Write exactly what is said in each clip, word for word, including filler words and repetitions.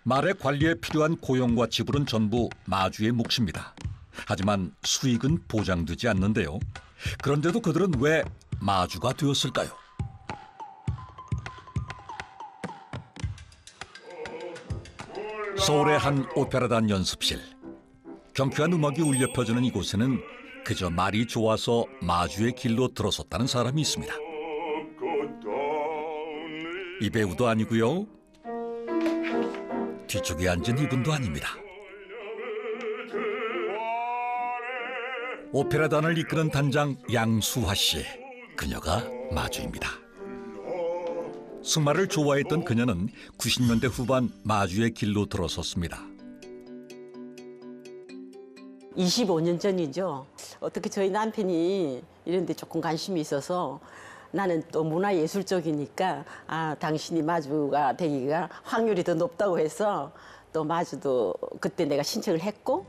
말의 관리에 필요한 고용과 지불은 전부 마주의 몫입니다. 하지만 수익은 보장되지 않는데요. 그런데도 그들은 왜 마주가 되었을까요? 서울의 한 오페라단 연습실. 경쾌한 음악이 울려 퍼지는 이곳에는 그저 말이 좋아서 마주의 길로 들어섰다는 사람이 있습니다. 이 배우도 아니고요. 뒤쪽에 앉은 이분도 아닙니다. 오페라단을 이끄는 단장 양수화 씨. 그녀가 마주입니다. 승마를 좋아했던 그녀는 구십 년대 후반 마주의 길로 들어섰습니다. 이십오 년 전이죠. 어떻게 저희 남편이 이런 데 조금 관심이 있어서 나는 또 문화예술 쪽이니까 아 당신이 마주가 되기가 확률이 더 높다고 해서 또 마주도 그때 내가 신청을 했고.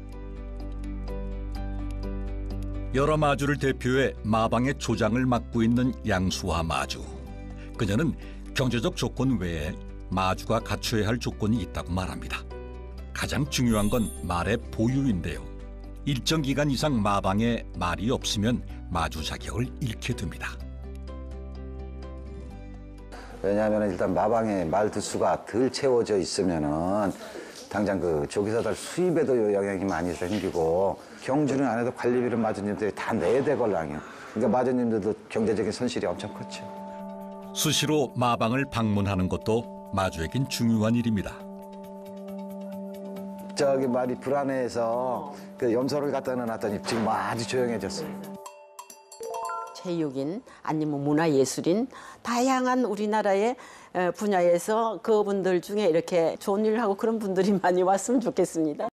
여러 마주를 대표해 마방의 조장을 맡고 있는 양수화 마주. 그녀는 경제적 조건 외에 마주가 갖춰야 할 조건이 있다고 말합니다. 가장 중요한 건 말의 보유인데요. 일정 기간 이상 마방에 말이 없으면 마주 자격을 잃게 됩니다. 왜냐하면 일단 마방에 말 두수가 덜 채워져 있으면은 당장 그 조기사들 수입에도 영향이 많이 생기고 경주는 안 해도 관리비를 마주님들이 다 내야 되걸랑요. 그러니까 마주님들도 경제적인 손실이 엄청 컸죠. 수시로 마방을 방문하는 것도 마주에겐 중요한 일입니다. 저기 말이 불안해해서 그 염소를 갖다 놔놨더니 지금 아주 조용해졌어요. 체육인 아니면 문화예술인 다양한 우리나라의 분야에서 그분들 중에 이렇게 좋은 일을 하고 그런 분들이 많이 왔으면 좋겠습니다.